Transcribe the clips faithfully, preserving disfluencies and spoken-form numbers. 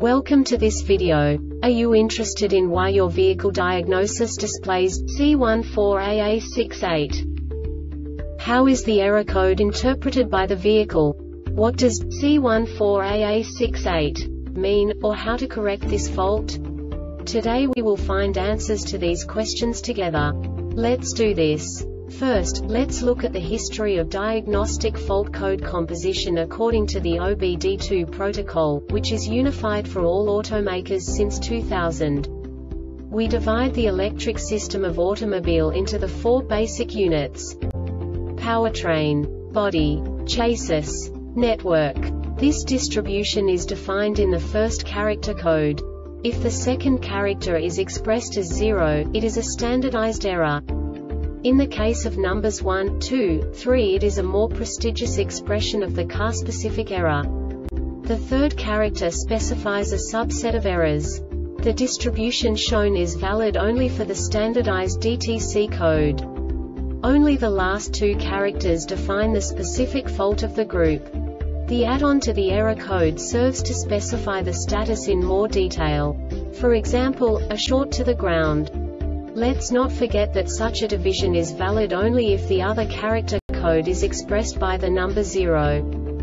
Welcome to this video. Are you interested in why your vehicle diagnosis displays C one four A A six eight? How is the error code interpreted by the vehicle? What does C one four A A six eight mean, or how to correct this fault? Today we will find answers to these questions together. Let's do this. First, let's look at the history of diagnostic fault code composition according to the O B D two protocol, which is unified for all automakers since two thousand. We divide the electric system of automobile into the four basic units: powertrain, body, chassis, network. This distribution is defined in the first character code. If the second character is expressed as zero, it is a standardized error. In the case of numbers one, two, three, it is a more prestigious expression of the car-specific error. The third character specifies a subset of errors. The distribution shown is valid only for the standardized D T C code. Only the last two characters define the specific fault of the group. The add-on to the error code serves to specify the status in more detail. For example, a short to the ground. Let's not forget that such a division is valid only if the other character code is expressed by the number zero.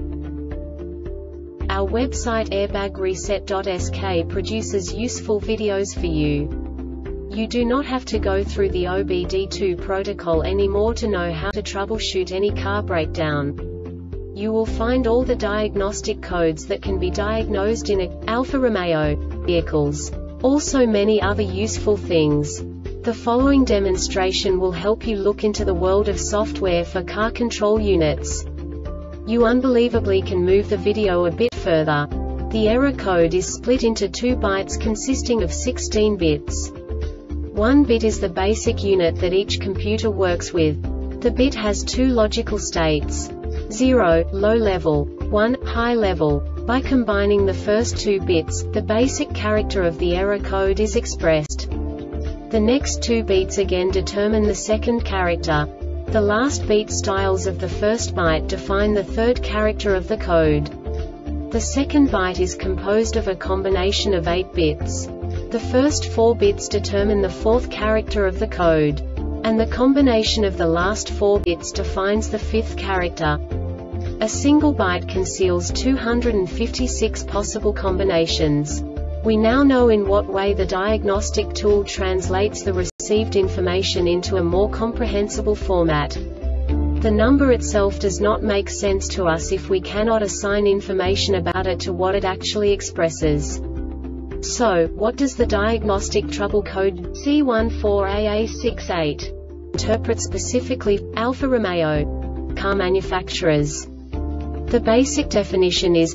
Our website airbag reset dot S K produces useful videos for you. You do not have to go through the O B D two protocol anymore to know how to troubleshoot any car breakdown. You will find all the diagnostic codes that can be diagnosed in a Alfa Romeo vehicles. Also many other useful things. The following demonstration will help you look into the world of software for car control units. You unbelievably can move the video a bit further. The error code is split into two bytes consisting of sixteen bits. One bit is the basic unit that each computer works with. The bit has two logical states: zero, low level, one, high level. By combining the first two bits, the basic character of the error code is expressed. The next two beats again determine the second character. The last beat styles of the first byte define the third character of the code. The second byte is composed of a combination of eight bits. The first four bits determine the fourth character of the code. And the combination of the last four bits defines the fifth character. A single byte conceals two hundred fifty-six possible combinations. We now know in what way the diagnostic tool translates the received information into a more comprehensible format. The number itself does not make sense to us if we cannot assign information about it to what it actually expresses. So, what does the diagnostic trouble code C one four A A six eight interpret specifically for Alfa Romeo car manufacturers? The basic definition is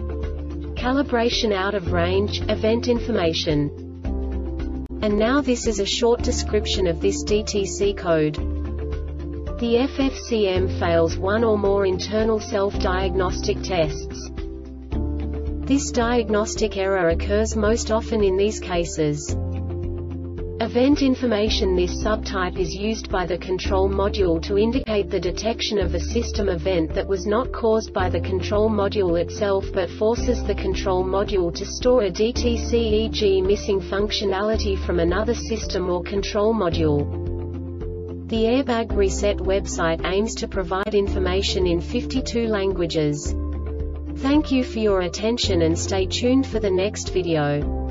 calibration out of range, event information. And now this is a short description of this D T C code. The F F C M fails one or more internal self-diagnostic tests. This diagnostic error occurs most often in these cases. Event information. This subtype is used by the control module to indicate the detection of a system event that was not caused by the control module itself but forces the control module to store a D T C, for example missing functionality from another system or control module. The Airbag Reset website aims to provide information in fifty-two languages. Thank you for your attention and stay tuned for the next video.